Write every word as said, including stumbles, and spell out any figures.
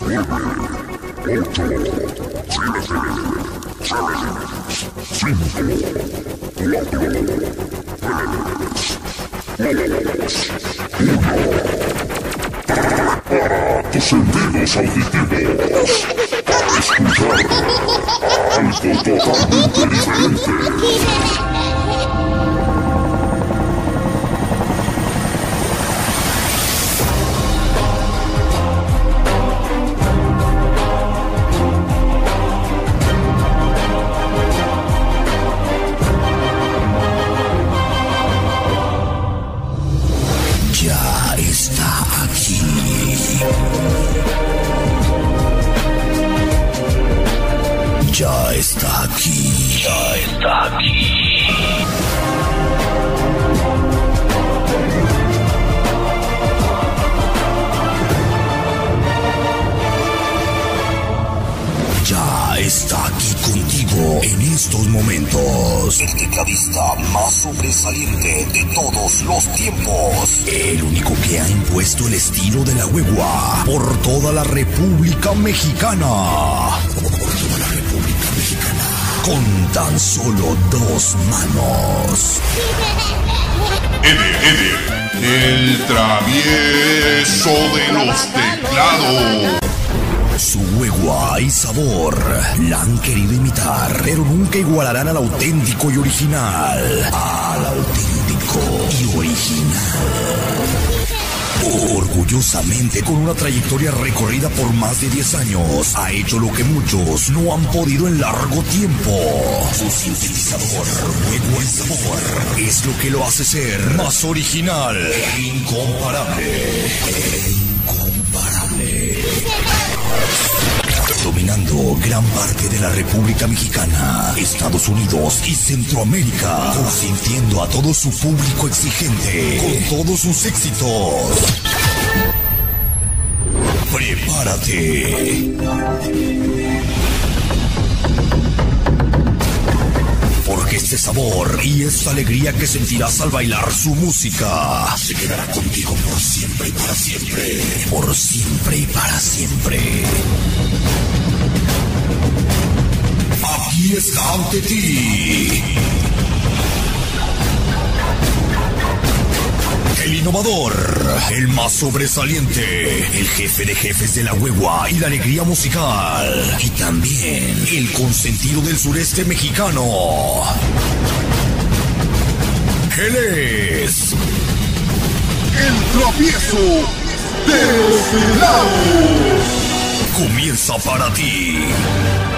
Tus sentidos auditivos para escuchar algo totalmente diferente. Ya está aquí. Ya está aquí. Ya está aquí. Ya está aquí contigo en estos momentos. El tecladista más sobresaliente de todos los tiempos. El único que ha impuesto el estilo de la huegua por toda la República Mexicana. Por toda la República Mexicana. Con tan solo dos manos. Eder, Eder, el travieso de los teclados. Su huegua y sabor la han querido imitar, pero nunca igualarán al auténtico y original. Al auténtico y original. Orgullosamente, con una trayectoria recorrida por más de diez años, ha hecho lo que muchos no han podido en largo tiempo. Su sintetizador, huegua y sabor, es lo que lo hace ser más original e incomparable. E incomparable. Dominando gran parte de la República Mexicana, Estados Unidos y Centroamérica, consintiendo a todo su público exigente con todos sus éxitos. Prepárate. Porque este sabor y esta alegría que sentirás al bailar su música se quedará contigo por siempre y para siempre. Por siempre y para siempre. Aquí está ante ti el innovador, el más sobresaliente, el jefe de jefes de la huegua y la alegría musical, y también el consentido del sureste mexicano. Él es El travieso de los teclados. Comienza para ti